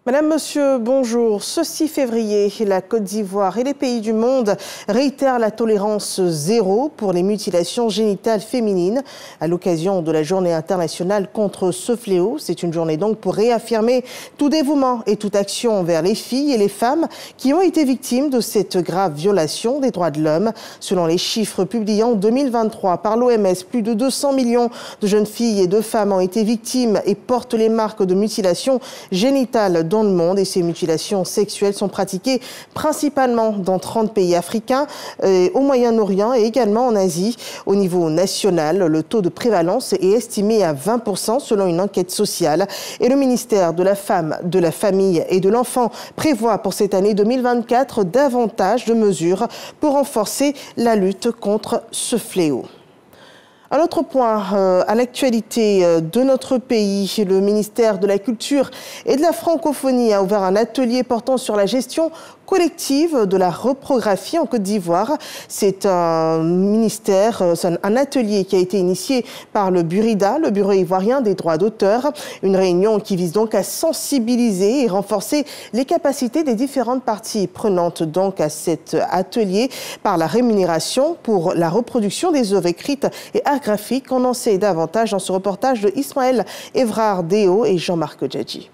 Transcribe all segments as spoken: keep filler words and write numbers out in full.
Madame, Monsieur, bonjour. Ce six février, la Côte d'Ivoire et les pays du monde réitèrent la tolérance zéro pour les mutilations génitales féminines à l'occasion de la journée internationale contre ce fléau. C'est une journée donc pour réaffirmer tout dévouement et toute action envers les filles et les femmes qui ont été victimes de cette grave violation des droits de l'homme. Selon les chiffres publiés en deux mille vingt-trois par l'O M S, plus de deux cents millions de jeunes filles et de femmes ont été victimes et portent les marques de mutilations génitales dans le monde, et ces mutilations sexuelles sont pratiquées principalement dans trente pays africains, euh, au Moyen-Orient et également en Asie. Au niveau national, le taux de prévalence est estimé à vingt pour cent selon une enquête sociale, et le ministère de la Femme, de la Famille et de l'Enfant prévoit pour cette année deux mille vingt-quatre davantage de mesures pour renforcer la lutte contre ce fléau. Un autre point euh, à l'actualité euh, de notre pays, le ministère de la Culture et de la Francophonie a ouvert un atelier portant sur la gestion collective de la reprographie en Côte d'Ivoire. C'est un ministère, un atelier qui a été initié par le Burida, le Bureau ivoirien des droits d'auteur. Une réunion qui vise donc à sensibiliser et renforcer les capacités des différentes parties prenantes donc à cet atelier par la rémunération pour la reproduction des œuvres écrites et art graphique. On en sait davantage dans ce reportage de Ismaël Evrard Déo et Jean-Marc Djadji.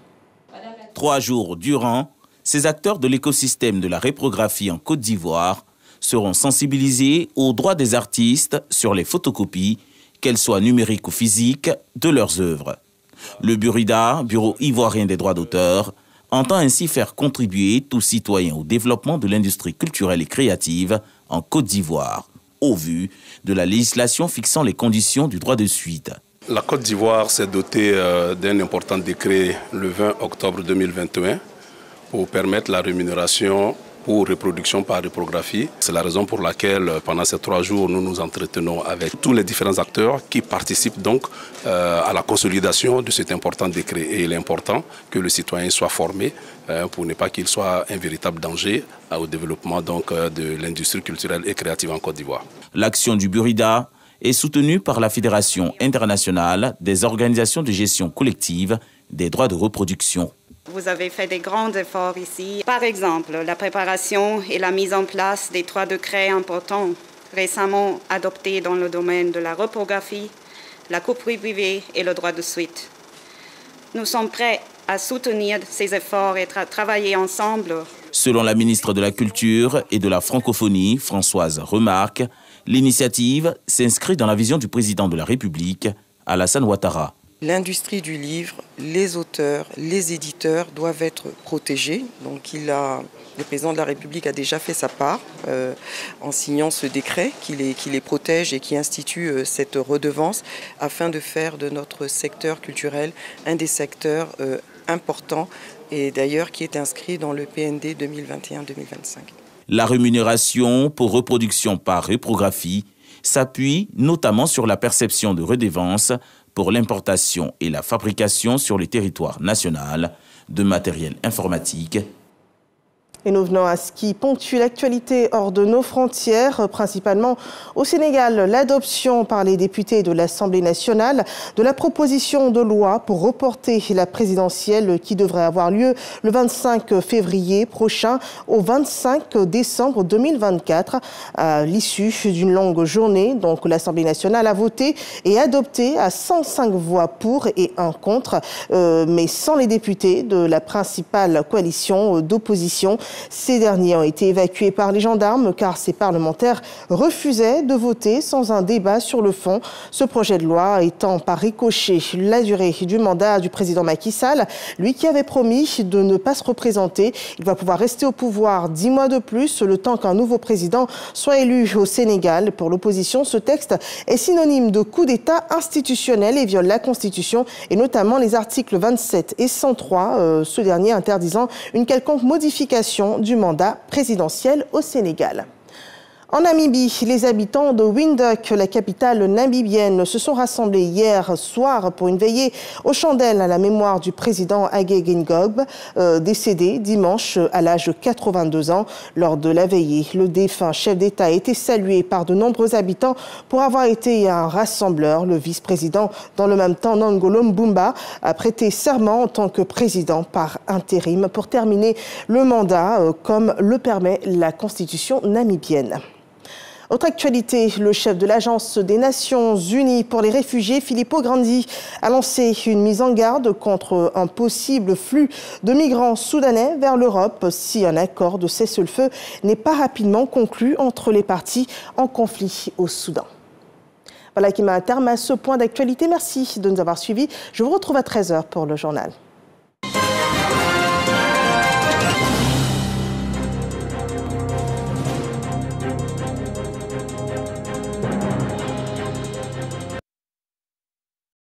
Trois jours durant, ces acteurs de l'écosystème de la reprographie en Côte d'Ivoire seront sensibilisés aux droits des artistes sur les photocopies, qu'elles soient numériques ou physiques, de leurs œuvres. Le Burida, Bureau ivoirien des droits d'auteur, entend ainsi faire contribuer tout citoyen au développement de l'industrie culturelle et créative en Côte d'Ivoire, au vu de la législation fixant les conditions du droit de suite. La Côte d'Ivoire s'est dotée euh, d'un important décret le vingt octobre deux mille vingt et un pour permettre la rémunération pour reproduction par reprographie. C'est la raison pour laquelle, pendant ces trois jours, nous nous entretenons avec tous les différents acteurs qui participent donc euh, à la consolidation de cet important décret. Et il est important que le citoyen soit formé euh, pour ne pas qu'il soit un véritable danger euh, au développement donc, euh, de l'industrie culturelle et créative en Côte d'Ivoire. L'action du Burida est soutenue par la Fédération internationale des organisations de gestion collective des droits de reproduction. Vous avez fait des grands efforts ici. Par exemple, la préparation et la mise en place des trois décrets importants récemment adoptés dans le domaine de la reprographie, la copie privée et le droit de suite. Nous sommes prêts à soutenir ces efforts et à travailler ensemble. Selon la ministre de la Culture et de la Francophonie, Françoise Remarque, l'initiative s'inscrit dans la vision du président de la République, Alassane Ouattara. L'industrie du livre, les auteurs, les éditeurs doivent être protégés. Donc il a, le président de la République a déjà fait sa part euh, en signant ce décret qui les, qui les protège et qui institue euh, cette redevance afin de faire de notre secteur culturel un des secteurs euh, importants et d'ailleurs qui est inscrit dans le P N D deux mille vingt et un deux mille vingt-cinq. La rémunération pour reproduction par reprographie s'appuie notamment sur la perception de redevances pour l'importation et la fabrication sur le territoire national de matériel informatique. Et nous venons à ce qui ponctue l'actualité hors de nos frontières, principalement au Sénégal. L'adoption par les députés de l'Assemblée nationale de la proposition de loi pour reporter la présidentielle qui devrait avoir lieu le vingt-cinq février prochain au vingt-cinq décembre deux mille vingt-quatre. À l'issue d'une longue journée, donc l'Assemblée nationale a voté et adopté à cent cinq voix pour et un contre, euh, mais sans les députés de la principale coalition d'opposition. Ces derniers ont été évacués par les gendarmes car ces parlementaires refusaient de voter sans un débat sur le fond. Ce projet de loi étant par ricochet la durée du mandat du président Macky Sall, lui qui avait promis de ne pas se représenter. Il va pouvoir rester au pouvoir dix mois de plus, le temps qu'un nouveau président soit élu au Sénégal. Pour l'opposition, ce texte est synonyme de coup d'État institutionnel et viole la Constitution et notamment les articles vingt-sept et cent trois, euh, ce dernier interdisant une quelconque modification du mandat présidentiel au Sénégal. En Namibie, les habitants de Windhoek, la capitale namibienne, se sont rassemblés hier soir pour une veillée aux chandelles à la mémoire du président Hage Geingob, euh, décédé dimanche à l'âge de quatre-vingt-deux ans. Lors de la veillée, le défunt chef d'État a été salué par de nombreux habitants pour avoir été un rassembleur. Le vice-président, dans le même temps, Nangolo Mbumba, a prêté serment en tant que président par intérim pour terminer le mandat, euh, comme le permet la constitution namibienne. Autre actualité, le chef de l'Agence des Nations Unies pour les réfugiés, Filippo Grandi, a lancé une mise en garde contre un possible flux de migrants soudanais vers l'Europe si un accord de cessez-le-feu n'est pas rapidement conclu entre les parties en conflit au Soudan. Voilà qui met un terme à ce point d'actualité. Merci de nous avoir suivis. Je vous retrouve à treize heures pour le journal.